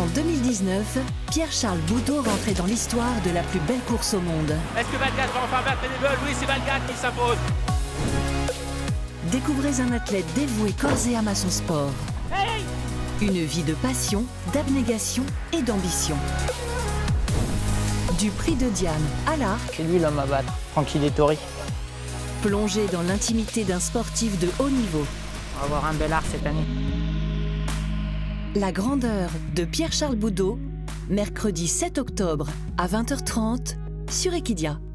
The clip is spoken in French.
En 2019, Pierre-Charles Boudot rentrait dans l'histoire de la plus belle course au monde. Est-ce que Valgat va enfin battre Hannibal? Oui, c'est Valgat qui s'impose. Découvrez un athlète dévoué corps et âme à son sport. Hey! Une vie de passion, d'abnégation et d'ambition. Du prix de Diane à l'arc, C'est lui l'homme à battre, Francky Dettori. plongez dans l'intimité d'un sportif de haut niveau. On va avoir un bel arc cette année. La grandeur de Pierre-Charles Boudot, mercredi 7 octobre à 20h30 sur Equidia.